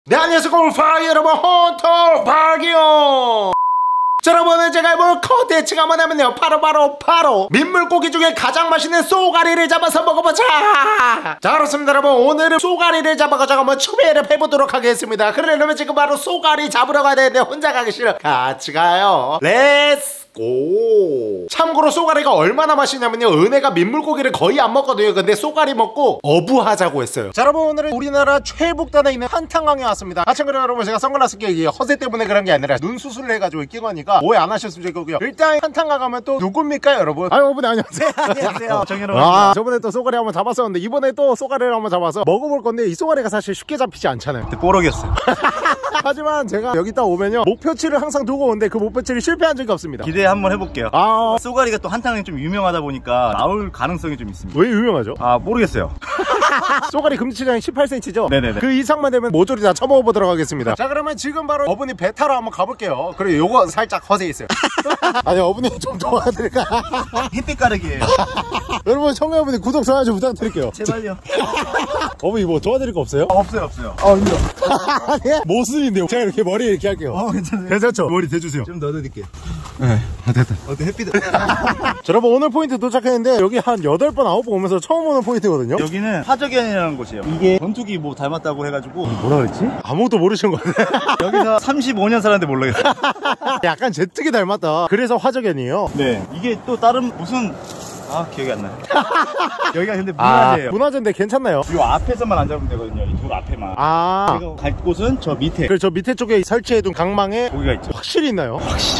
네, 안녕하세요 골파 여러분, 헌터 박이요. 자, 여러분, 제가 해볼 컨텐츠가 뭐냐면요, 바로 민물고기 중에 가장 맛있는 쏘가리를 잡아서 먹어보자. 자, 그렇습니다 여러분, 오늘은 쏘가리를 잡아가지고 한번 추배를 해보도록 하겠습니다. 그러려면 지금 바로 쏘가리 잡으러 가야 되는데 혼자 가기 싫어. 같이 가요. 렛츠 고. 참고로 쏘가리가 얼마나 맛있냐면요, 은혜가 민물고기를 거의 안 먹거든요. 근데 쏘가리 먹고 어부하자고 했어요. 자, 여러분, 오늘은 우리나라 최북단에 있는 한탄강에 왔습니다. 참고로 여러분, 제가 선글라스 끼기 허세 때문에 그런 게 아니라 눈 수술을 해가지고 끼고 하니까 오해 안 하셨으면 좋겠고요. 일단 한탄강 가면 또 누굽니까 여러분? 아유, 어머니 안녕하세요. 안녕하세요. 정현호입니다. 저번에 또 쏘가리 한번 잡았었는데 이번에 또 쏘가리를 한번 잡아서 먹어볼 건데, 이 쏘가리가 사실 쉽게 잡히지 않잖아요. 뽀록이었어요. 하지만 제가 여기 딱 오면요, 목표치를 항상 두고 오는데 그 목표치를 실패한 적이 없습니다. 기대 한번 해볼게요. 쏘가리가 또 한탕이 좀 유명하다 보니까 나올 가능성이 좀 있습니다. 왜 유명하죠? 모르겠어요. 쏘가리 금지치장이 18cm죠? 네네네. 그 이상만 되면 모조리 다 쳐먹어보도록 하겠습니다. 자, 그러면 지금 바로 어머니 배 타러 한번 가볼게요. 그리고 요거 살짝 허세 있어요. 아니, 어머니 좀 도와드릴까? 햇빛 가르기예요. 여러분, 청취자분들 구독, 좋아요 좀 부탁드릴게요. 제발요. 어머니 뭐 도와드릴 거 없어요? 없어요. 힘들어. 예? 모순인데요. 제가 이렇게 머리 이렇게 할게요. 괜찮아요. 괜찮죠? 머리 대주세요. 좀 넣어드릴게요. 네, 됐다. 어때, 햇빛. 자, 여러분, 오늘 포인트 도착했는데 여기 한 8번 9번 오면서 처음 오는 포인트거든요. 여기는 화적연이라는 곳이에요. 이게 전투기 뭐 닮았다고 해가지고. 뭐라 그랬지? 아무것도 모르시는 거 같아. 여기서 35년 살았는데 모르겠어요. 약간 제트기 닮았다. 그래서 화적연이에요. 네. 이게 또 다른 무슨 기억이 안 나요. 여기가 근데 문화재예요. 문화재인데 괜찮나요? 이 앞에서만 안 잡으면 되거든요. 이 돌 앞에만. 제가 갈 곳은 저 밑에. 그래서 저 밑에 쪽에 설치해둔 강망에 고기가 있죠. 확실히 있나요?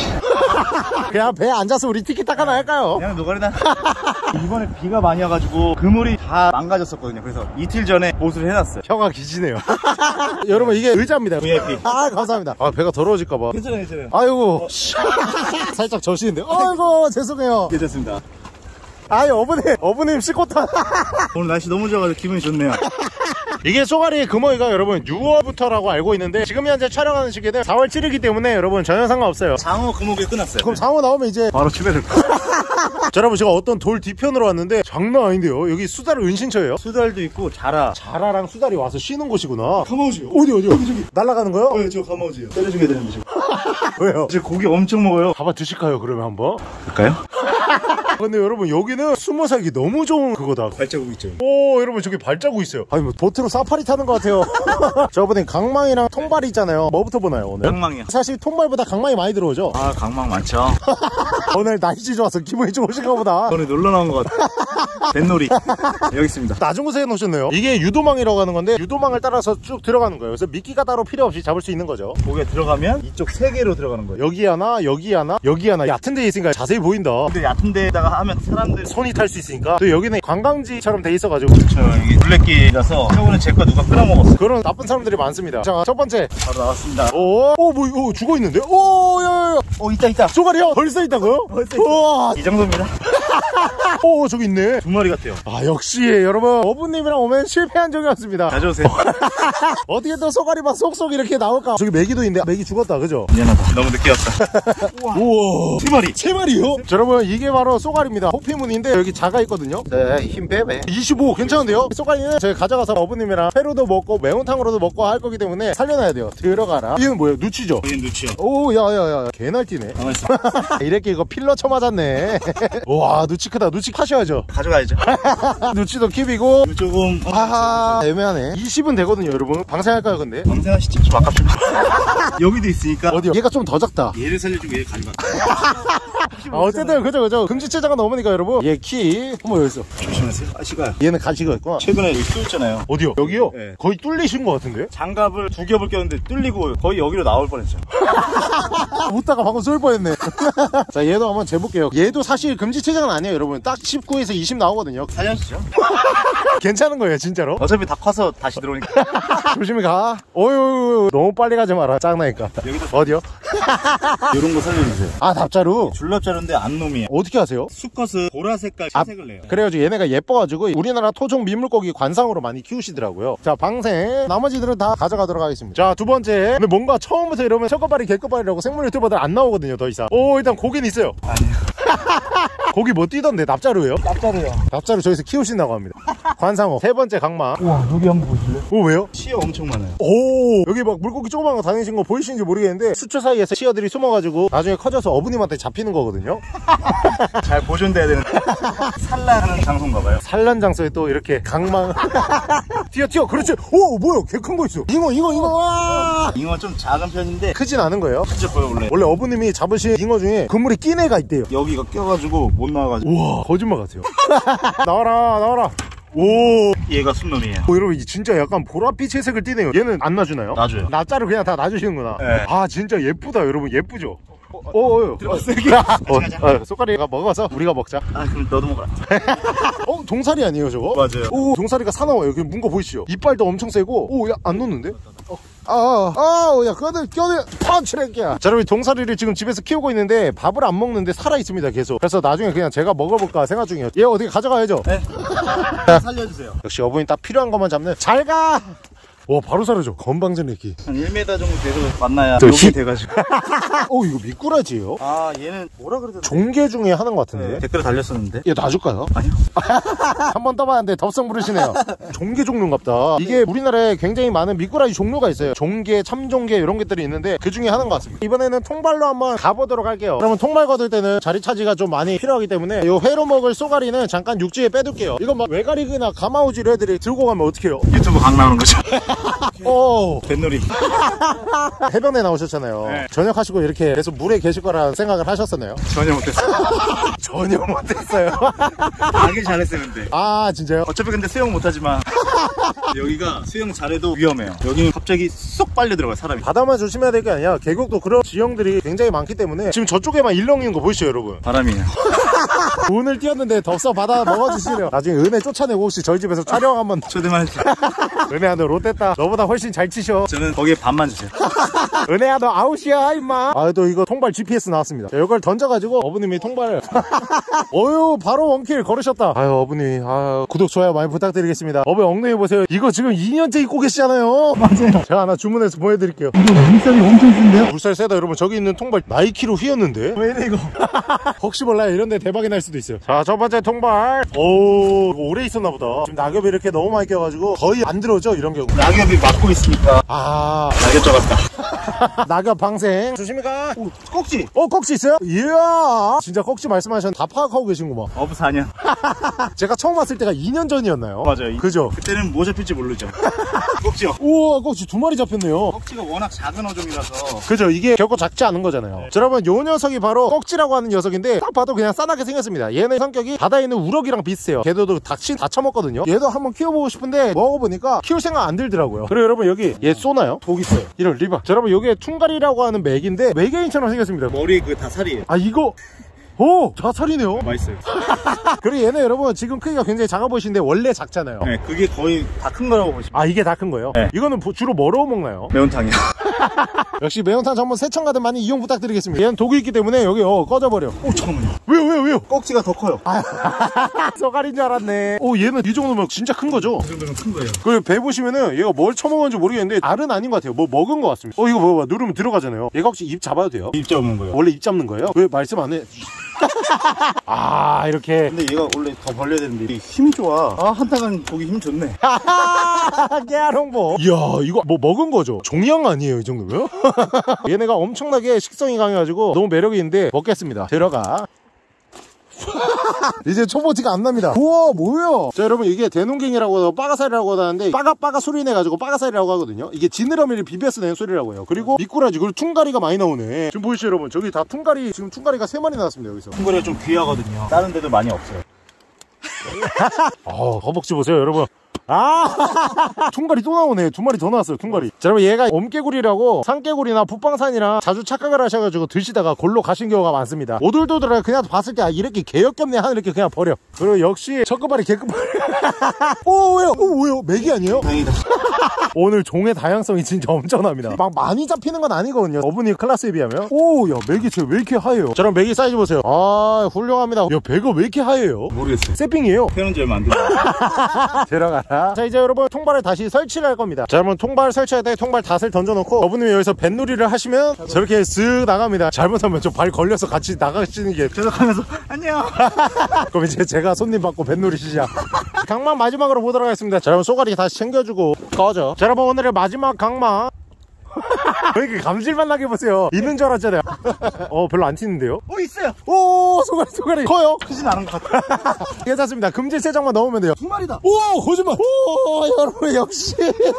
그냥 배에 앉아서 우리 티키타카나 할까요? 그냥 노가리다. 이번에 비가 많이 와가지고 그물이 다 망가졌었거든요. 그래서 이틀 전에 보수를 해놨어요. 혀가 기지네요. 여러분, 이게 의자입니다. VIP. 감사합니다. 배가 더러워질까봐. 괜찮아요. 아이고. 살짝 저시는데. 아이고, 죄송해요. 괜찮습니다. 어머님 씻고타. 오늘 날씨 너무 좋아가지고 기분이 좋네요. 이게 쏘가리 금어이가 여러분 6월부터라고 알고 있는데, 지금 현재 촬영하는 시기는 4월 7일이기 때문에 여러분 전혀 상관없어요. 장어 금어기에 끝났어요. 그럼 장어 나오면 이제 바로 집에 들 거예요. 자, 여러분, 제가 어떤 돌 뒤편으로 왔는데 장난 아닌데요. 여기 수달 은신처예요. 수달도 있고 자라랑 수달이 와서 쉬는 곳이구나. 가마우지요. 어디요? 저기 날아가는 거요? 네, 저 가마우지요. 때려주게 되는데 지금. 왜요? 이제 고기 엄청 먹어요. 가봐 드실까요? 그러면 한번. 볼까요? 근데 여러분, 여기는 숨어 살기 너무 좋은 그거다. 발자국 있죠. 오, 여러분, 저기 발자국 있어요. 아니, 뭐 보트로 사파리 타는 것 같아요. 저번에 강망이랑 통발이 있잖아요. 뭐부터 보나요 오늘? 강망이요. 사실 통발보다 강망이 많이 들어오죠. 강망 많죠. 오늘 날씨 좋아서 기분이 좋으신가 보다. 오늘 놀러 나온 것 같아요. 뱃놀이. 여기 있습니다. 낮은 곳에 해놓으셨네요. 이게 유도망이라고 하는 건데, 유도망을 따라서 쭉 들어가는 거예요. 그래서 미끼가 따로 필요 없이 잡을 수 있는 거죠. 고기가 들어가면 이쪽 3개로 들어가는 거예요. 여기 하나, 여기 하나, 여기 하나. 얕은 데에 있으니까 자세히 보인다. 근데 얕은 데다가 하면 사람들 손이 탈 수 있으니까. 또 여기는 관광지처럼 돼 있어가지고. 이게 둘레길이라서 저번에 제 거 누가 끊어먹었어요. 그런 나쁜 사람들이 많습니다. 자, 첫 번째. 바로 나왔습니다. 뭐 죽어있는데? 야야야. 있다. 쏘가리요? 벌써 있다고요? 벌써 우와. 이 정도입니다. 저기 있네. 2마리 같아요. 역시 여러분, 어부님이랑 오면 실패한 적이 없습니다. 자주 오세요. 어떻게 또 쏘가리 막 쏙쏙 이렇게 나올까? 저기 메기도 있는데 메기 죽었다, 그죠? 미안하다. 너무 늦게 왔다. 우와. 3마리. 3마리요? 자, 여러분, 이게 바로 쏘가리입니다. 호피문인데 여기 자가 있거든요. 네, 힘 빼매. 25 괜찮은데요? 쏘가리는 제가 가져가서 어부님이랑 회로도 먹고 매운탕으로도 먹고 할 거기 때문에 살려놔야 돼요. 들어가라. 이건 뭐예요? 누치죠? 얘는 누치요. 야야야, 개날뛰네. 가만있어. 이렇게 이거 필러 쳐맞았네. 와, 누치 크다. 누치 파셔야죠. 가져가야죠. 누치도 킵이고. 조금 애매하네. 20은 되거든요, 여러분. 방생할까요, 근데? 방생하시죠. 좀 아깝습니다. 여기도 있으니까. 어디요? 얘가 좀 더 작다. 얘를 살려주고 얘를 가져갈까. 어쨌든 그죠. 금지체장은 넘으니까 여러분. 얘 키. 여기 있어. 조심하세요. 시가요. 얘는 가시가 있구나. 최근에 여기 뚫었잖아요. 어디요? 여기요? 네. 거의 뚫리신 것 같은데? 장갑을 2겹을 꼈는데 뚫리고 거의 여기로 나올 뻔했죠. 웃다가 방금 쏠 뻔했네. 자, 얘도 한번 재볼게요. 얘도 사실 금지체장은 아니에요, 여러분. 딱 19에서 20 나오거든요. 살려주죠. 괜찮은 거예요, 진짜로. 어차피 다 커서 다시 들어오니까. 조심히 가. 어휴, 너무 빨리 가지 마라. 짱나니까. 여기도 어디요? 이런 거 살려주세요. 납자루. 줄납자루인데 안 놈이에요. 어떻게 하세요? 수컷은 보라색깔 채색을 내요. 그래가지고 얘네가 예뻐가지고 우리나라 토종 민물고기 관상으로 많이 키우시더라고요. 자, 방생. 나머지들은 다 가져가도록 하겠습니다. 자, 두 번째. 근데 뭔가 처음부터 이러면 첫거발이 개거발이라고 생물 유튜버들 안 나오거든요, 더 이상. 일단 고기는 있어요. 아니에요. 거기 뭐 뛰던데 납자루예요? 납자루요. 납자루 저기서 키우신다고 합니다. 관상어 3번째 강마. 우와, 여기 한번 보실래요? 오, 왜요? 치어 엄청 많아요. 오, 여기 막 물고기 조그만 거 다니신 거 보이시는지 모르겠는데 수초 사이에서 치어들이 숨어가지고 나중에 커져서 어부님한테 잡히는 거거든요. 잘 보존돼야 되는데. 산란하는 장소인가봐요. 산란 장소에 또 이렇게 강망. 튀어 그렇지. 오, 뭐야, 개 큰 거 있어. 잉어. 와! 잉어 좀 작은 편인데 크진 않은 거예요. 진짜 커요. 원래 어부님이 잡으신 잉어 중에 그물에 낀 애가 있대요. 여기가 껴가지고 못 나와가지고. 우와, 거짓말 같아요. 나와라. 오, 얘가 순놈이에요. 여러분 이게 진짜 약간 보랏빛 회색을 띠네요. 얘는 안 놔주나요? 놔줘요. 납자를 그냥 다 놔주시는구나. 네. 아, 진짜 예쁘다 여러분. 예쁘죠? 들어갔어요. 쏘가리가 먹어서 우리가 먹자. 아, 그럼 너도 먹어라. 동사리 아니에요 저거? 맞아요. 오, 동사리가 사나워요. 여기 문 거 보이시죠? 이빨도 엄청 세고. 오, 야, 안 놓는데? 야, 껴들 펀치랭이야. 자, 여러분 동사리를 지금 집에서 키우고 있는데 밥을 안 먹는데 살아 있습니다 계속. 그래서 나중에 그냥 제가 먹어볼까 생각 중이에요. 얘 어디 가져가야죠? 네. 살려주세요. 역시 어부인 딱 필요한 것만 잡는. 잘 가. 와, 바로 사라져. 건방진애기. 한 1m 정도 돼서 만나야 저 욕이 돼가지고. 이거 미꾸라지예요? 아, 얘는 뭐라 그러던데? 종개 중에 하는 것 같은데. 네, 댓글에 달렸었는데. 얘 놔줄까요? 아니요. 한번 떠봤는데 덥석 부르시네요. 종개 종류인갑다. 이게 우리나라에 굉장히 많은 미꾸라지 종류가 있어요. 종개, 참종개 이런 것들이 있는데 그 중에 하나인 것 같습니다. 이번에는 통발로 한번 가보도록 할게요. 그러면 통발 거둘 때는 자리 차지가 좀 많이 필요하기 때문에 이 회로 먹을 쏘가리는 잠깐 육지에 빼둘게요. 이건 막 외가리나 가마우지로 애들이 들고 가면 어떡해요? 유튜브 강 나오는 거죠. 뱃놀이. 해변에 나오셨잖아요. 네. 저녁 하시고 이렇게 계속 물에 계실 거라 생각을 하셨었나요? 전혀 못했어요. 전혀 못했어요. 하긴 잘했어요, 근데. 아, 진짜요? 어차피 근데 수영 못하지만 여기가 수영 잘해도 위험해요. 여기는 갑자기 쏙 빨려 들어가요, 사람이. 바다만 조심해야 될 게 아니야. 계곡도 그런 지형들이 굉장히 많기 때문에 지금 저쪽에만 일렁이는 거 보이시죠 여러분? 바람이에요. 오늘 뛰었는데 덥석 바다 먹어주시네요. 나중에 은혜 쫓아내고 혹시 저희 집에서 촬영 한번. 초대만 해주세요. 은혜야, 너 롯됐다. 너보다 훨씬 잘 치셔. 저는 거기에 반만 주세요. 은혜야, 너 아웃이야 임마. 또 이거 통발 GPS 나왔습니다. 자, 이걸 던져가지고 어부님이 통발을 어휴, 바로 원킬 걸으셨다. 아유, 어부님, 구독 좋아요 많이 부탁드리겠습니다. 어부 엉덩이 보세요. 이거 지금 2년째 입고 계시잖아요. 맞아요. 제가 하나 주문해서 보여드릴게요. 이거 물살이 엄청 센데요? 물살 세다. 여러분, 저기 있는 통발 나이키로 휘었는데 왜 이래 이거? 혹시 몰라요. 이런데 대박이 날 수도 있어요. 자, 첫 번째 통발. 오, 이거 오래 있었나 보다. 지금 낙엽이 이렇게 너무 많이 껴가지고 거의 안 들어오죠 이런 경우. 낙엽이 막고 있으니까. 낙엽 잡았다. 낙엽 방생. 조심히 가. 오, 꼭지. 꼭지 있어요? 이야, 진짜 꼭지 말씀하셨는데 다 파악하고 계신구만. 어부 4년. 제가 처음 왔을 때가 2년 전이었나요? 맞아요. 그죠? 그때는 뭐 잡힐지 모르죠. 꼭지요. 우와, 꼭지 2마리 잡혔네요. 꼭지가 워낙 작은 어종이라서. 그죠? 이게 결코 작지 않은 거잖아요. 자, 여러분, 요 녀석이 바로 꼭지라고 하는 녀석인데 딱 봐도 그냥 싸나게 생겼습니다. 얘는 성격이 바다에 있는 우럭이랑 비슷해요. 걔도 닭치 다 처먹거든요. 얘도 한번 키워보고 싶은데 먹어보니까 키울 생각 안 들더라고요. 그리고 여러분, 여기 얘 쏘나요? 독 있어요. 이런 리바. 자, 여러분, 요게 퉁가리라고 하는 맥인데 외계인처럼 생겼습니다. 머리 그 다 살이에요. 이거 오, 자살이네요. 맛있어요. 그리고 얘는 여러분 지금 크기가 굉장히 작아 보이시는데 원래 작잖아요. 네, 그게 거의 다 큰 거라고 보시면. 이게 다 큰 거예요? 네. 이거는 주로 뭐로 먹나요? 매운탕이요. 역시 매운탕 전문 세청가든 많이 이용 부탁드리겠습니다. 얘는 독이 있기 때문에 여기 꺼져버려. 오, 잠깐만요. 왜요? 꼭지가 더 커요. 쏘가리인 줄 알았네. 얘는 이 정도면 진짜 큰 거죠? 이 정도면 큰 거예요. 그 배 보시면은 얘가 뭘 처먹었는지 모르겠는데 알은 아닌 것 같아요. 뭐 먹은 것 같습니다. 이거 봐봐. 누르면 들어가잖아요. 얘가 혹시 입 잡아도 돼요? 입 잡는 거예요. 원래 입 잡는 거예요? 왜 말씀 안 해? 이렇게. 근데 얘가 원래 더 벌려야 되는데 이게 힘이 좋아. 한타간 고기 힘 좋네. 깨알 홍보. 이야, 이거 뭐 먹은 거죠? 종양 아니에요 이 정도면? 얘네가 엄청나게 식성이 강해가지고 너무 매력이 있는데 먹겠습니다. 들어가. 이제 초보티가 안 납니다. 우와, 뭐예요? 자, 여러분, 이게 대농갱이라고 해서 빠가살이라고 하는데 빠가 소리 내가지고 빠가살이라고 하거든요. 이게 지느러미를 비벼서 내는 소리라고 해요. 그리고 미꾸라지, 그리고 퉁가리가 많이 나오네. 지금 보이시죠 여러분? 저기 다 퉁가리, 지금 퉁가리가 3마리 나왔습니다 여기서. 퉁가리가 좀 귀하거든요. 다른 데도 많이 없어요. 허벅지 보세요 여러분. 퉁가리 또 나오네. 2마리 더 나왔어요. 퉁가리. 자, 여러분, 얘가 엄개구리라고 산개구리나 북방산이랑 자주 착각을 하셔가지고 드시다가 골로 가신 경우가 많습니다. 오돌도돌하게 그냥 봤을 때 이렇게 개역겹네 하는 이렇게 그냥 버려. 그리고 역시 첫급발이 개급발. 왜요? 맥이 아니에요? 다행이다. 오늘 종의 다양성이 진짜 엄청납니다. 막 많이 잡히는 건 아니거든요. 어분이 클래스에 비하면. 야, 맥이 왜 이렇게 하얘요? 자, 그럼 맥이 사이즈 보세요. 훌륭합니다. 야, 배가 왜 이렇게 하얘요? 모르겠어요. 세핑이에요. 태어난 지 얼마 안 됐어요. 들어가라. 됐습니다. 자, 이제 여러분 통발을 다시 설치를 할 겁니다. 자, 여러분 통발 설치할 때 통발 닷을 던져놓고 어부님이 여기서 뱃놀이를 하시면 저렇게 쓱 나갑니다. 잘못하면 저 발 걸려서 같이 나가시는 게 계속 하면서 안녕. 그럼 이제 제가 손님 받고 뱃놀이 시작. 강망 마지막으로 보도록 하겠습니다. 자, 여러분 쏘가리 다시 챙겨주고 꺼져. 자, 여러분 오늘의 마지막 강망. 왜 이렇게 감질만 나게 보세요. 있는 줄 알았잖아요. 별로 안 튀는데요? 있어요. 오, 쏘가리 커요. 크진 않은 것 같아. 괜찮습니다. 금질 세 장만 넣으면 돼요. 2마리다. 오, 거짓말. 오, 여러분 역시.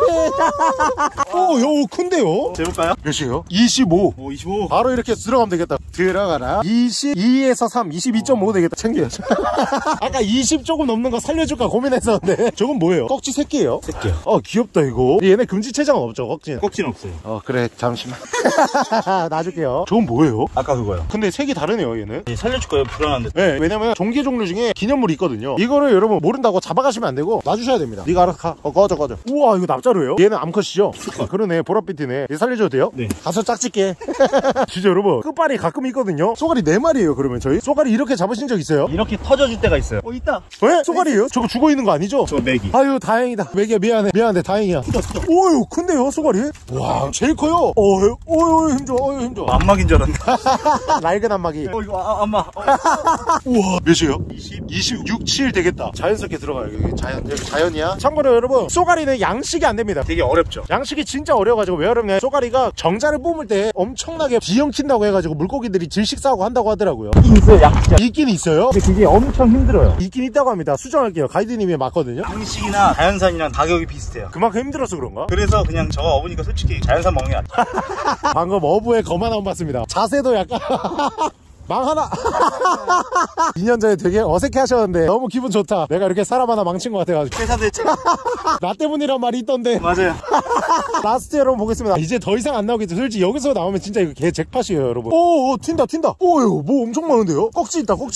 오, 큰데요? 재볼까요? 몇이에요? 25. 오, 25. 바로 이렇게 들어가면 되겠다. 들어가라. 22에서 3, 22.5 되겠다. 챙겨야죠. 아까 20 조금 넘는 거 살려줄까 고민했었는데. 저건 뭐예요? 꺽지 새끼예요? 새끼요. 귀엽다 이거. 얘네 금지체장은 없죠, 꺽지는? 꺽지는 없어요. 그래, 잠시만. 놔줄게요. 저건 뭐예요? 아까 그거요. 근데 색이 다르네요, 얘는. 살려줄 거예요. 불안한데. 네, 왜냐면 종기 종류 중에 기념물이 있거든요. 이거를 여러분 모른다고 잡아가시면 안 되고 놔주셔야 됩니다. 네가 알아서 가. 꺼져. 우와, 이거 납자루예요? 얘는 암컷이죠? 그러네, 보랏빛이네. 얘 살려줘도 돼요? 네. 가서 짝짓게. 진짜 여러분, 끝발이 가끔 있거든요. 쏘가리 4마리예요. 그러면 저희 쏘가리 이렇게 잡으신 적 있어요? 이렇게 터져줄 때가 있어요. 있다. 왜? 쏘가리예요? 저거 죽어있는 거 아니죠? 저 메기. 아유, 다행이다. 메기야, 미안해, 다행이야. 오유, 큰데요, 쏘가리? 와, 제일 커요. 힘줘. 안막인 줄 알았네. 낡은 안마기. 이거 안마. 우와, 몇이에요? 26, 7 되겠다. 자연스럽게 들어가요. 여기 자연이야. 참고로 여러분, 쏘가리는 양식이 안 됩니다. 되게 어렵죠. 양식이 진짜 어려워가지고 왜 어렵냐? 쏘가리가 정자를 뿜을 때 엄청나게 비영킨다고 해가지고 물고기들이 질식사하고 한다고 하더라고요. 있어요, 양식. 있긴 있어요. 근데 그게 엄청 힘들어요. 있긴 있다고 합니다. 수정할게요. 가이드님이 맞거든요. 양식이나 자연산이랑 가격이 비슷해요. 그만큼 힘들어서 그런가? 그래서 그냥 저거 어부니까 솔직히 자연산 먹는 게 낫죠. 방금 어부의 거만함 봤습니다. 자세도 약간 망 하나. 2년 전에 되게 어색해 하셨는데 너무 기분 좋다. 내가 이렇게 사람 하나 망친 것 같아가지고. 회사도 했죠. 나 때문이란 말이 있던데. 맞아요. 라스트 여러분 보겠습니다. 이제 더 이상 안 나오겠죠. 솔직히 여기서 나오면 진짜 이거 개 잭팟이에요, 여러분. 오, 튄다. 오유, 뭐 엄청 많은데요? 꺽지 있다. 오,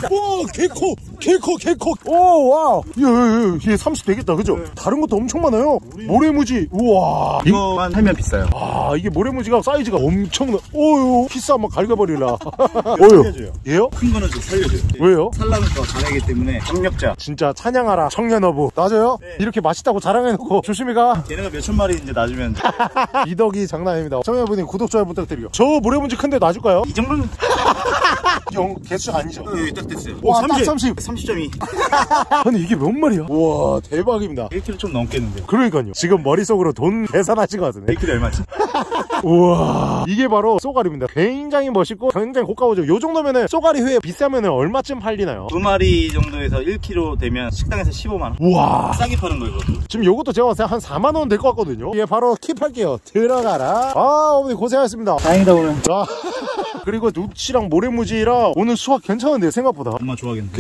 개코. 오, 와우. 얘 30 되겠다, 그죠? 다른 것도 엄청 많아요. 모래무지. 우와. 이거만 살면 비싸요. 이게 모래무지가 사이즈가 엄청나. 오유, 키스 한번 갈겨버리라. 오유. 얘요? 큰 거는 좀 살려줘요. 왜요? 살라면 더 잘하기 때문에 강력자. 진짜 찬양하라 청년어부. 맞아요? 네. 이렇게 맛있다고 자랑해놓고 조심히 가. 얘네가 몇천 마리 이제 놔주면 이덕이 장난 아닙니다. 청년어부님 구독 좋아요 부탁드리고. 저 모래문지 큰데 놔줄까요? 이 정도는 개수 아니죠? 여기 딱 됐어요. 와, 딱 30. 30.2. 아니 이게 몇 마리야? 우와, 대박입니다. 1kg 좀 넘겠는데. 그러니까요. 지금 머릿속으로 돈 계산하신 것 같은데. 1kg 얼마지? 우와, 이게 바로 쏘가리입니다. 굉장히 멋있고 굉장히 고가오죠. 요 정도면은 쏘가리 회 비싸면은 얼마쯤 팔리나요? 2마리 정도에서 1kg 되면 식당에서 15만원. 우와, 싸게 파는 거예요. 지금 요것도 제가 봤을 때 한 4만원 될 것 같거든요. 이게 바로 킵할게요. 들어가라. 어머니 고생하셨습니다. 다행이다 오늘. 자, 그리고 누치랑 모래무지랑 오늘 수확 괜찮은데요, 생각보다. 엄마 좋아하겠는데.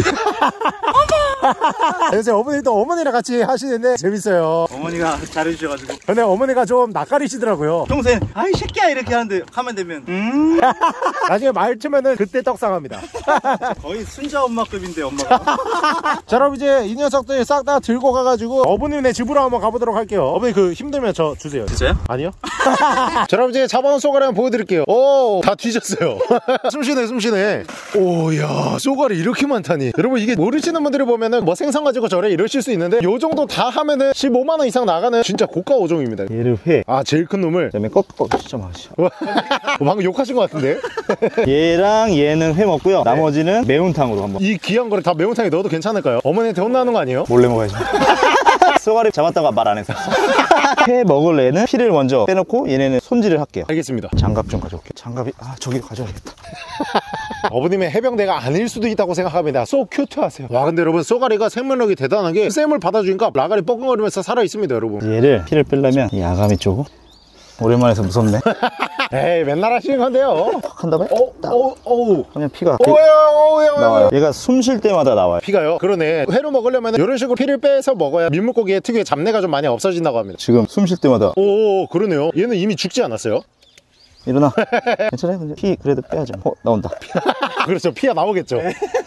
요새 어머니 또 어머니랑 같이 하시는데 재밌어요. 어머니가 잘해주셔가지고. 근데 어머니가 좀 낯가리시더라고요. 평소에 아이 새끼야 이렇게 하는데 하면 되면 나중에 말 트면은 그때 떡상합니다. 거의 순자 엄마급인데 엄마가. 자, 그럼 이제 이 녀석들 싹 다 들고 가가지고 어머님네 집으로 한번 가보도록 할게요. 어머니 그 힘들면 저 주세요. 진짜요? 아니요. 자, 그럼 이제 잡아온 쏘가리 한번 보여드릴게요. 오, 다 뒤졌어요. 숨쉬네. 오야, 쏘가리 이렇게 많다니. 여러분 이게 모르시는 분들이 보면은 뭐 생선 가지고 저래 이러실 수 있는데 요 정도 다 하면은 15만원 이상 나가는 진짜 고가 어종입니다. 얘를 회. 제일 큰 놈을. 그다음에 꺾어 진짜 맛있어. 방금 욕하신 것 같은데. 얘랑 얘는 회 먹고요. 나머지는 매운탕으로 한번. 이 귀한 거를 다 매운탕에 넣어도 괜찮을까요? 어머니한테 혼나는 거 아니에요? 몰래 먹어야죠. 쏘가리 잡았다가 말 안 해서. 회 먹을 애는 피를 먼저 빼놓고 얘네는 손질을 할게요. 알겠습니다. 장갑 좀 가져올게요. 장갑이 저기로 가져야겠다. 어머님의 해병대가 아닐 수도 있다고 생각합니다. 쏘 큐트하세요. 와, 근데 여러분 쏘가리가 생명력이 대단한 게 쌤을 받아주니까 라가리 뻐근거리면서 살아있습니다, 여러분. 얘를 피를 빼려면 이 아가미 쪽으로. 오랜만에 해서 무섭네. 에이, 맨날 하시는 건데요. 한 다음에 그냥 피가 나와요. 얘가 숨 쉴 때마다 나와요. 피가요? 그러네. 회로 먹으려면 이런 식으로 피를 빼서 먹어야 민물고기의 특유의 잡내가 좀 많이 없어진다고 합니다. 지금 숨 쉴 때마다. 오, 그러네요. 얘는 이미 죽지 않았어요? 일어나. 괜찮아요? 피 그래도 빼야죠. 나온다. 그렇죠. 피가 나오겠죠.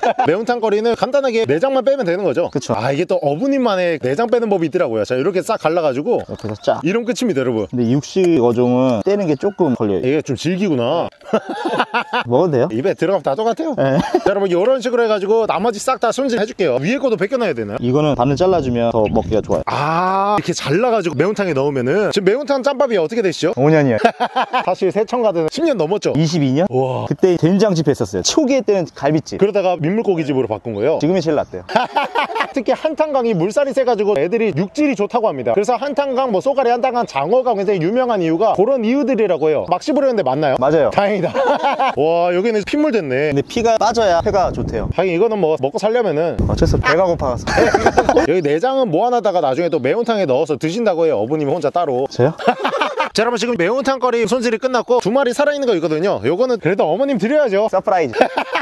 매운탕 거리는 간단하게 내장만 빼면 되는 거죠? 그쵸. 아, 이게 또 어부님만의 내장 빼는 법이 있더라고요. 자, 이렇게 싹 갈라가지고 이렇게 해서 짜. 이런 끝입니다, 여러분. 근데 육식 어종은 떼는 게 조금 걸려요. 이게 좀 질기구나. 먹어도 돼요? 입에 들어가면 다 똑같아요. 네. 자, 여러분 이런 식으로 해가지고 나머지 싹 다 손질 해줄게요. 위에 것도 벗겨놔야 되나요? 이거는 반을 잘라주면 더 먹기가 좋아요. 아, 이렇게 잘라가지고 매운탕에 넣으면은 지금 매운탕 짬밥이 어떻게 되시죠? 5년이요. 사실 세청가든 10년 넘었죠? 22년? 와. 그때 된장집 했었어요. 초기에 때는 갈비집. 그러다가 민물고기집으로 바꾼 거예요. 지금이 제일 낫대요. 특히 한탄강이 물살이 세가지고 애들이 육질이 좋다고 합니다. 그래서 한탄강, 뭐 쏘가리, 한탄강, 장어가 굉장히 유명한 이유가 그런 이유들이라고 해요. 막 씹으려는데 맞나요? 맞아요. 다행이다. 와, 여기는 핏물 됐네. 근데 피가 빠져야 회가 좋대요. 하긴 이거는 뭐 먹고 살려면은 어쩔 수 없어. 배가 고파서. 여기 내장은 모아놨다가 나중에 또 매운탕에 넣어서 드신다고 해요. 어부님이 혼자 따로. 저요? 자, 여러분 지금 매운탕거리 손질이 끝났고 2마리 살아있는 거 있거든요. 요거는 그래도 어머님 드려야죠. 서프라이즈.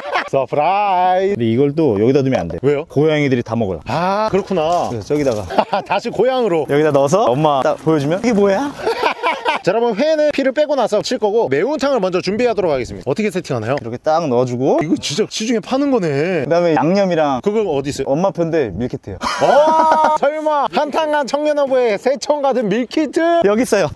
서프라이즈. 근데 이걸 또 여기다 두면 안 돼. 왜요? 고양이들이 다 먹어요. 아, 그렇구나. 그래서 저기다가 다시 고향으로. 여기다 넣어서 엄마 딱 보여주면 이게 뭐야? 자, 여러분 회는 피를 빼고 나서 칠 거고 매운탕을 먼저 준비하도록 하겠습니다. 어떻게 세팅하나요? 이렇게 딱 넣어주고 이거 진짜 시중에 파는 거네. 그 다음에 양념이랑 그거 어디 있어요? 엄마 편데 밀키트예요. 설마 한탄간 청년어부의 세청 같은 밀키트? 여기 있어요.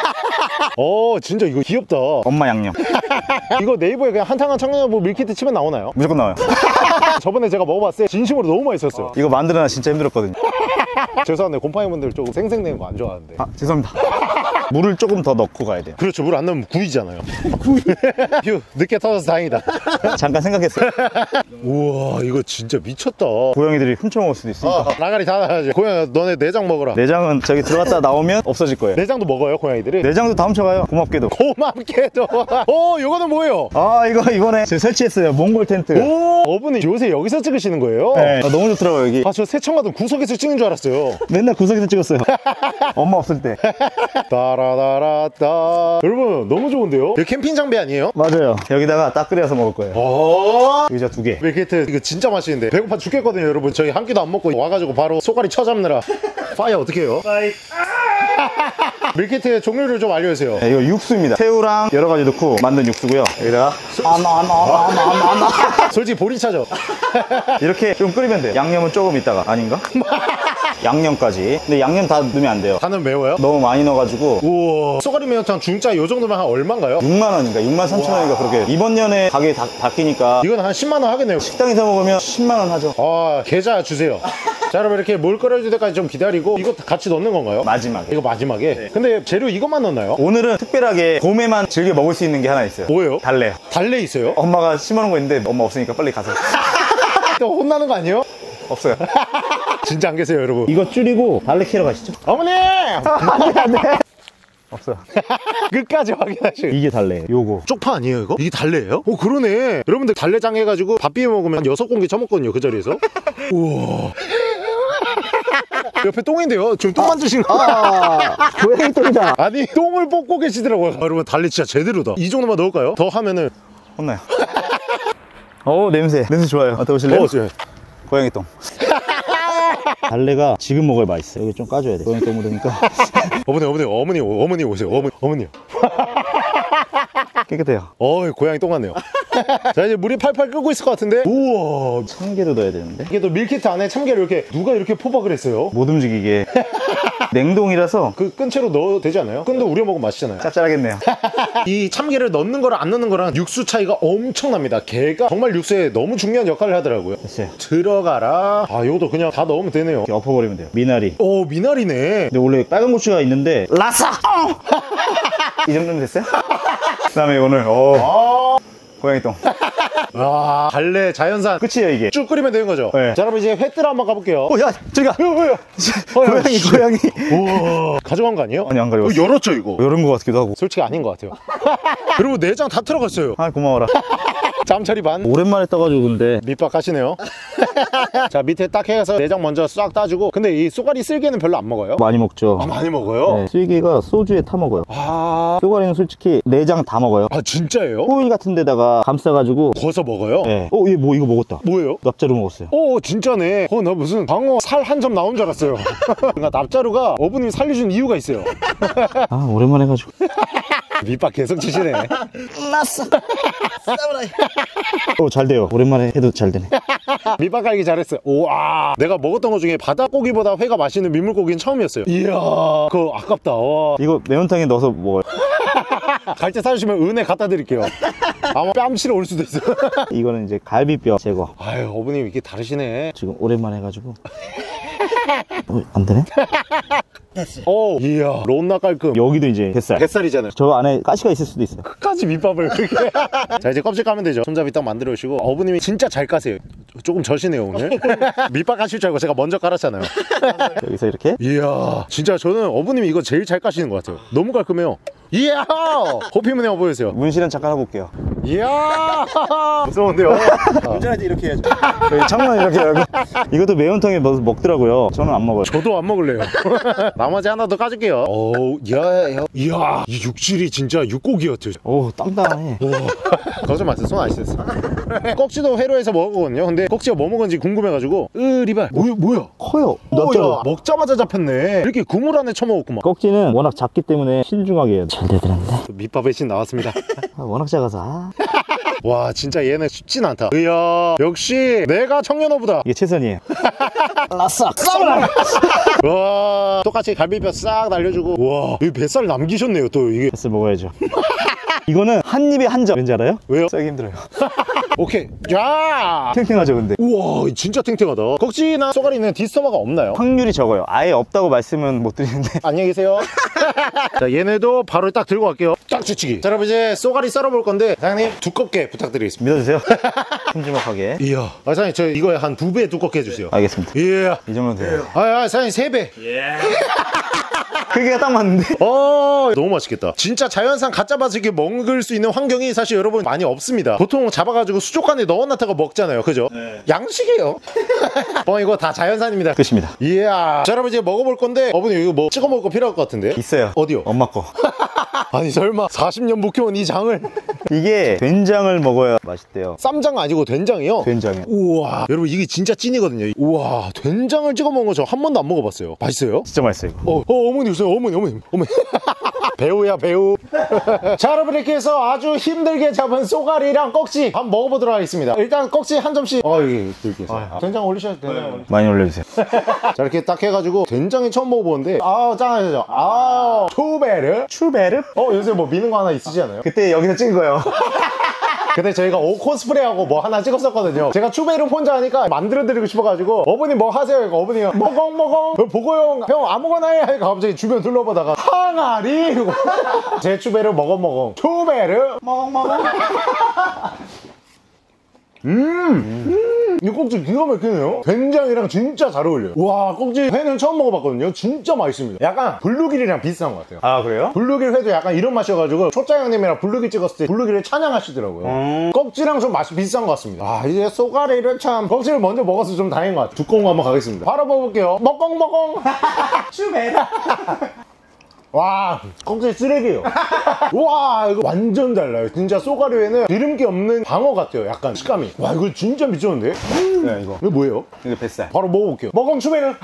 진짜 이거 귀엽다. 엄마 양념. 이거 네이버에 그냥 한탄간 청년어부 밀키트 치면 나오나요? 무조건 나와요. 저번에 제가 먹어봤어요. 진심으로 너무 맛있었어요. 이거 만들어놔 진짜 힘들었거든요. 죄송한데 곰팡이분들 조금 생생내는 거 안 좋아하는데. 아, 죄송합니다. 물을 조금 더 넣고 가야 돼요. 그렇죠. 물 안 넣으면 구이잖아요. 휴, 늦게 터져서 다행이다. 잠깐 생각했어요. 우와, 이거 진짜 미쳤다. 고양이들이 훔쳐먹을 수도 있으니까. 나가리 다 나가야지. 고양이 너네 내장 먹어라. 내장은 저기 들어갔다 나오면 없어질 거예요. 내장도 먹어요, 고양이들이? 내장도 다 훔쳐가요. 고맙게도. 고맙게도. 요거는 뭐예요? 아, 이거 이번에 제가 설치했어요. 몽골 텐트. 오, 어머니 요새 여기서 찍으시는 거예요? 네. 너무 좋더라고요 여기. 저 세청가든 구석에서 찍는 줄 알았어요. 맨날 구석에서 찍었어요. 엄마 없을 때. 따라다라따. 여러분 너무 좋은데요? 이거 캠핑 장비 아니에요? 맞아요. 여기다가 딱 끓여서 먹을 거예요. 의자 2개. 밀키트 이거 진짜 맛있는데 배고파 죽겠거든요 여러분. 저희 한 끼도 안 먹고 와가지고 바로 소가리 쳐잡느라. 파이어 어떻게 해요? 밀키트의 종류를 좀 알려주세요. 네, 이거 육수입니다. 새우랑 여러 가지 넣고 만든 육수고요. 여기다가 솔직히 보리차죠? 이렇게 좀 끓이면 돼요. 양념은 조금 있다가. 아닌가? 양념까지. 근데 양념 다 넣으면 안 돼요. 다는 매워요? 너무 많이 넣어가지고. 우와, 소가리 매운탕 중짜 요 정도면 한 얼마인가요? 6만 원인가 6만 3천 원인가 그렇게. 이번 년에 가게 바뀌니까 이건 한 10만 원 하겠네요. 식당에서 먹으면 10만 원 하죠. 계좌 주세요. 자, 여러분 이렇게 물 끓여줄 때까지 좀 기다리고 이거 같이 넣는 건가요? 마지막에. 이거 마지막에? 네. 근데 재료 이것만 넣나요? 오늘은 특별하게 봄에만 즐겨 먹을 수 있는 게 하나 있어요. 뭐예요? 달래요. 달래 있어요? 엄마가 심어놓은 거 있는데 엄마 없으니까 빨리 가서. 또 혼나는 거 아니에요? 없어요. 진짜 안 계세요 여러분. 이거 줄이고 달래 캐러 가시죠. 어머니! 안돼. 없어요. 끝까지 확인하시고. 이게 달래예요. 요거. 쪽파 아니에요 이거? 이게 달래예요? 그러네. 여러분들 달래장 해가지고 밥 비벼 먹으면 한 6공기 쳐먹거든요 그 자리에서. 우와. 옆에 똥인데요? 지금 똥 만드신 거. 고양이 똥이다. 아니 똥을 뽑고 계시더라고요. 여러분 달래 진짜 제대로다. 이 정도만 넣을까요? 더 하면은. 혼나요. 냄새 좋아요. 어떠실래요? 네. 고양이 똥. 달래가 지금 먹어야 맛있어. 여기 좀 까줘야 돼. 고양이 똥 묻으니까. 어머니 오세요. 어머니요. 깨끗해요. 고양이 똥 같네요. 자, 이제 물이 팔팔 끓고 있을 것 같은데. 우와. 참깨도 넣어야 되는데. 이게 또 밀키트 안에 참깨를 이렇게 누가 이렇게 포박을 했어요? 못 움직이게. 냉동이라서 그 끈 채로 넣어도 되지 않아요? 끈도 우려 먹으면 맛있잖아요. 짭짤하겠네요. 이 참깨를 넣는 거랑 안 넣는 거랑 육수 차이가 엄청납니다. 걔가 정말 육수에 너무 중요한 역할을 하더라고요. 됐어요. 들어가라. 이것도 그냥 다 넣으면 되네요. 이렇게 엎어버리면 돼요. 미나리. 미나리네. 근데 원래 빨간 고추가 있는데 라싸! 이 정도면 됐어요? 그 다음에 오늘 고양이 똥. 달래 자연산. 끝이에요 이게. 쭉 끓이면 되는 거죠? 네. 자, 여러분 이제 회뜨러 한번 가볼게요. 야 저기 가. 고양이. 우와. 가져간 거 아니에요? 아니 안 가져갔어. 열었죠 이거? 열은 것 같기도 하고. 솔직히 아닌 것 같아요. 그리고 내장 다 들어갔어요. 고마워라. 잠처리 반. 오랜만에 떠가지고 근데 밑밥 하시네요. 자, 밑에 딱 해서 내장 먼저 싹 따주고. 근데 이 쏘가리 쓸개는 별로 안 먹어요? 많이 먹죠. 많이 먹어요? 네, 쓸개가 소주에 타 먹어요. 쏘가리는 솔직히 내장 다 먹어요. 진짜예요? 호일 같은 데다가 감싸가지고 구워서 먹어요? 네. 얘 이거 먹었다. 뭐예요? 납자루 먹었어요. 진짜네. 나 무슨 방어 살 한 점 나온 줄 알았어요. 그러니까 납자루가 어부님 살려준 이유가 있어요. 오랜만에 해가지고. 밑밥 계속 치시네. 났어. 잘 돼요. 오랜만에 해도 잘 되네. 밑밥 깔기 잘했어요. 우와, 내가 먹었던 것 중에 바닷고기보다 회가 맛있는 민물고기는 처음이었어요. 이야, 그거 아깝다. 와. 이거 매운탕에 넣어서 먹어요. 갈 때 사주시면 은혜 갖다 드릴게요. 아마 뺨치러 올 수도 있어요. 이거는 이제 갈비뼈 제거. 아유, 어머님 이게 다르시네. 지금 오랜만에 해가지고. 안 되네? 오, 이야, 론나 깔끔. 여기도 이제 뱃살. 뱃살이잖아요. 저 안에 가시가 있을 수도 있어요. 끝까지 밑밥을 그렇게. 자, 이제 껍질 까면 되죠. 손잡이 딱 만들어 주시고. 어머님이 진짜 잘 까세요. 조금 저시네요 오늘. 밑밥 까실 줄 알고 제가 먼저 깔았잖아요. 여기서 이렇게. 이야, 진짜 저는 어머님이 이거 제일 잘 까시는 것 같아요. 너무 깔끔해요. 이야, 호피문에 한번 보여주세요. 문신은 잠깐 하고 올게요. 이야, 무서운데요. 운전할 때 이렇게 해야죠. 창문 이렇게 열고. 이것도 매운탕에 넣어서 먹더라고요. 저는 안 먹어요. 저도 안 먹을래요. 나머지 하나 더 까줄게요. 오, 이야, 이 육질이 진짜 육고기 같아요. 오, 땅땅하네. 거짓 마세요. 손 안 씻었어. 꼭지도 회로 해서 먹었거든요. 근데 꼭지가 뭐 먹은지 궁금해가지고. 리발. 뭐야? 커요. 야, 먹자마자 잡혔네. 이렇게 그물 안에 처먹었구만. 꺽지는 워낙 작기 때문에 신중하게 해야 돼. 잘 되더란데. 밑밥의 신 나왔습니다. 워낙 작아서. 와, 진짜 얘는 쉽진 않다. 이야, 역시 내가 청년어부다. 이게 최선이에요. 라싹. 와, 똑같이 갈비뼈 싹 날려주고. 와, 이 뱃살 남기셨네요. 또 이게. 뱃살 먹어야죠. 이거는 한 입에 한 점. 왠지 알아요? 왜요? 싸기 힘들어요. 오케이. 야, 탱탱하죠 근데. 우와, 진짜 탱탱하다. 꼭지나 쏘가리는 디스토마가 없나요? 확률이 적어요. 아예 없다고 말씀은 못 드리는데. 안녕히 계세요. 자, 얘네도 바로 딱 들고 갈게요. 딱 주치기. 자, 여러분 이제 쏘가리 썰어볼 건데 사장님 두껍게 부탁드리겠습니다. 믿어주세요. 큼지막하게. 이야, 사장님 저 이거에 한 2배 두껍게 해주세요. 알겠습니다. 이야, 이 정도면 돼요. 사장님 3배. 크기가 딱 맞는데. 너무 맛있겠다. 진짜 자연산 갓 잡아서 이렇게 먹을 수 있는 환경이 사실 여러분 많이 없습니다. 보통 잡아가지고 수족관에 넣어놨다가 먹잖아요. 그죠? 네. 양식이에요. 이거 다 자연산입니다. 끝입니다. 이야. 자, 여러분 이제 먹어볼 건데 어머님 이거 뭐 찍어 먹을 거 필요할 것 같은데? 있어요. 어디요? 엄마 거. 아니 설마 40년 못 키워온 이 장을. 이게 된장을 먹어야 맛있대요. 쌈장 아니고 된장이요? 된장이요. 우와, 여러분 이게 진짜 찐이거든요. 우와, 된장을 찍어 먹은 거 저 한 번도 안 먹어봤어요. 맛있어요? 진짜 맛있어요 이거. 어머니 오세요. 어머니. 배우야 배우. 자, 여러분 이렇게 해서 아주 힘들게 잡은 쏘가리랑 꺽지 한번 먹어보도록 하겠습니다. 일단 꺽지 한 점씩. 이게 들게 해서 된장 올리셔도 되나요? 네. 많이 올려주세요. 자, 이렇게 딱 해가지고 된장이 처음 먹어보는데 짱하죠. 추베르? 추베르? 요새 뭐 미는 거 하나 있으시 않아요? 그때 여기서 찍은 거예요. 근데 저희가 옷 코스프레하고 뭐 하나 찍었었거든요. 제가 추베르 혼자 하니까 만들어드리고 싶어가지고 어머니 뭐 하세요? 그러니까 어머니가 먹어 보고요. 형 아무거나 해. 하니까 갑자기 주변 둘러보다가 항아리. 제 추베르 먹어 추베르 먹어. 이 꼭지 기가 막히네요. 된장이랑 진짜 잘 어울려요. 와, 꼭지 회는 처음 먹어봤거든요. 진짜 맛있습니다. 약간 블루길이랑 비슷한 것 같아요. 아, 그래요? 블루길 회도 약간 이런 맛이어가지고 초짜 형님이랑 블루길 찍었을 때 블루길을 찬양하시더라고요. 꺽지랑 좀 맛이 비슷한 것 같습니다. 이제 쏘가리를 참 꺽지를 먼저 먹어서 좀 다행인 것 같아요. 두꺼운 거 한번 가겠습니다. 바로 먹어볼게요. 먹공 추베르. 와, 꺽지 쓰레기예요. 와, 이거 완전 달라요. 진짜 쏘가리회는 기름기 없는 방어 같아요. 약간 식감이. 와, 이거 진짜 미쳤는데? 네, 이거 뭐예요? 이거 뱃살. 바로 먹어볼게요. 먹공 추베르.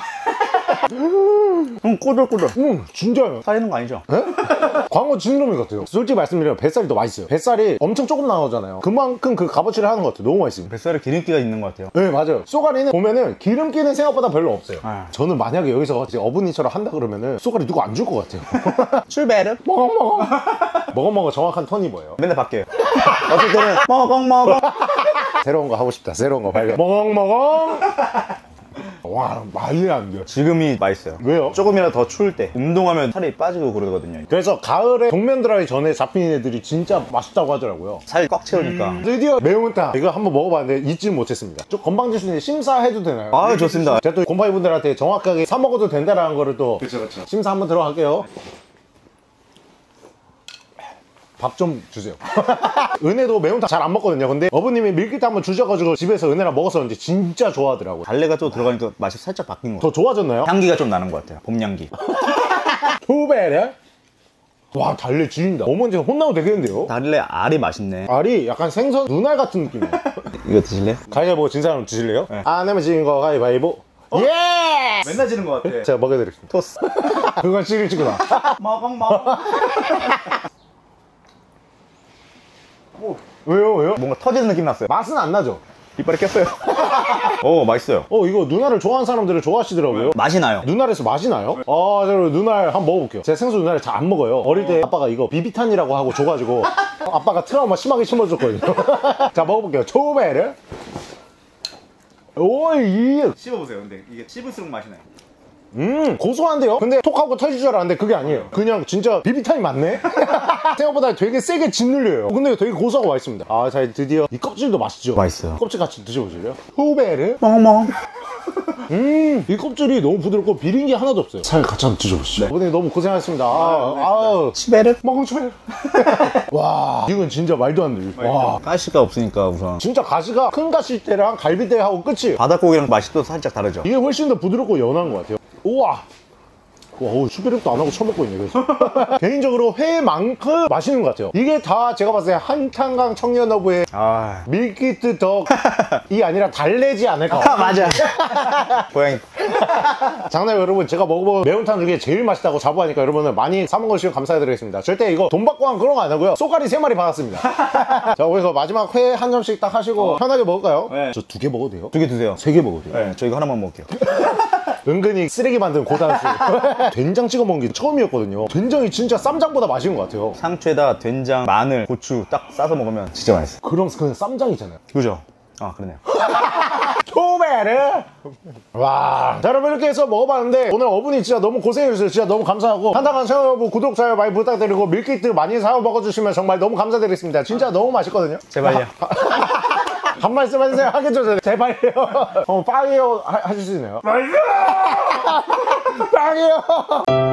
꼬들꼬들. 진짜요. 살리는 거 아니죠? 네? 광어 진놈이 같아요. 솔직히 말씀드리면 뱃살이 더 맛있어요. 뱃살이 엄청 조금 나오잖아요. 그만큼 그 값어치를 하는 것 같아요. 너무 맛있어요. 뱃살에 기름기가 있는 것 같아요. 네, 맞아요. 쏘가리는 보면은 기름기는 생각보다 별로 없어요. 저는 만약에 여기서 이제 어머니처럼 한다 그러면은 쏘가리 누구 안 줄 것 같아요. 추베르? 먹어 정확한 턴이 뭐예요? 맨날 바뀌어요. 어떨 때는 먹어. 새로운 거 하고 싶다. 새로운 거 발견. 먹어. 와, 말이 안 돼요. 지금이 맛있어요. 왜요? 조금이라도 더 추울 때 운동하면 살이 빠지고 그러거든요. 그래서 가을에 동면 드라이 전에 잡힌 애들이 진짜 맛있다고 하더라고요. 살 꽉 채우니까. 드디어 매운탕 이거 한번 먹어봤는데 잊지 못했습니다. 좀 건방지순이 심사해도 되나요? 아, 좋습니다. 제가 또 곰팡이 분들한테 정확하게 사 먹어도 된다라는 거를 또 그렇죠. 심사 한번 들어갈게요. 밥 좀 주세요. 은혜도 매운탕 잘 안 먹거든요. 근데 어머님이 밀키트 한번 주셔가지고 집에서 은혜랑 먹었었는데 진짜 좋아하더라고요. 달래가 또 들어가니까 맛이 살짝 바뀐 것 같아요. 더 좋아졌나요? 향기가 좀 나는 것 같아요. 봄 향기. 투베레? 와, 달래 지린다. 어머니가 혼나도 되겠는데요? 달래 알이 맛있네. 알이 약간 생선 눈알 같은 느낌이에요. 이거 드실래요? 가위바위보 진 사람 드실래요? 네. 안 내면 지는 거 가위바위보. 예! 맨날 지는 것 같아. 제가 먹여드리겠습니다. 토스. 그건 시리즈구나. 먹어. 왜요? 뭔가 터지는 느낌 났어요. 맛은 안 나죠? 이빨에 꼈어요. 오, 맛있어요. 이거 누나를 좋아하는 사람들은 좋아하시더라고요. 맛이 나요. 눈알에서 맛이 나요? 아, 저 눈알 한번 먹어볼게요. 제가 생수 눈알을 잘 안 먹어요. 어릴 때 아빠가 이거 비비탄이라고 하고 줘가지고 아빠가 트라우마 심하게 심어줬거든요. 자, 먹어볼게요. 초베르. 오이. 씹어보세요. 근데 이게 씹을수록 맛이 나요. 고소한데요? 근데 톡하고 터질 줄 알았는데 그게 아니에요. 그냥 진짜 비비탄이 맞네? 생각보다 되게 세게 짓눌려요. 근데 되게 고소하고 맛있습니다. 아, 자, 드디어 이 껍질도 맛있죠? 맛있어요. 껍질 같이 드셔보실래요? 후베르. 멍멍. 이 껍질이 너무 부드럽고 비린 게 하나도 없어요. 살 같이 한번 드셔보시죠. 네. 오늘 너무 고생하셨습니다. 치베르? 먹은 치베르. 와, 이건 진짜 말도 안 돼. 와, 가시가 없으니까 우선. 진짜 가시가 큰 가시대랑 갈비대하고 끝이에요. 바닷고기랑 맛이 또 살짝 다르죠. 이게 훨씬 더 부드럽고 연한 것 같아요. 우와. 와, 슈베르도 안 하고 처먹고 있네. 그래서 개인적으로 회만큼 맛있는 것 같아요. 이게 다 제가 봤을 때 한탄강 청년어부의 밀키트 덕이 아니라 달래지 않을까. 맞아. 고양이. 장난이에요, 여러분. 제가 먹어본 매운탕 중에 제일 맛있다고 자부하니까 여러분들 많이 사 먹어주시면 감사드리겠습니다. 절대 이거 돈 받고 한 그런 거 안 하고요. 쏘가리 3마리 받았습니다. 자, 그래서 마지막 회 한 점씩 딱 하시고 편하게 먹을까요? 네. 저 2개 먹어도 돼요? 2개 드세요. 3개 먹어도 돼요? 네, 저 이거 하나만 먹을게요. 은근히 쓰레기 만든 고단수. 된장 찍어 먹은 게 처음이었거든요. 된장이 진짜 쌈장보다 맛있는 것 같아요. 상추에다 된장, 마늘, 고추 딱 싸서 먹으면 진짜 맛있어. 그럼 그냥 쌈장이잖아요. 그죠? 아, 그러네요. 토베르. 와, 자, 여러분 이렇게 해서 먹어봤는데 오늘 어분이 진짜 너무 고생해주셔서 진짜 너무 감사하고 한탄강 채널부 구독, 좋아요 많이 부탁드리고 밀키트 많이 사서 먹어주시면 정말 너무 감사드리겠습니다. 진짜 너무 맛있거든요. 제발요. 한 말씀 해주세요. 하겠죠, 제발요. 빵이요 하실 수 있나요? 빵이요.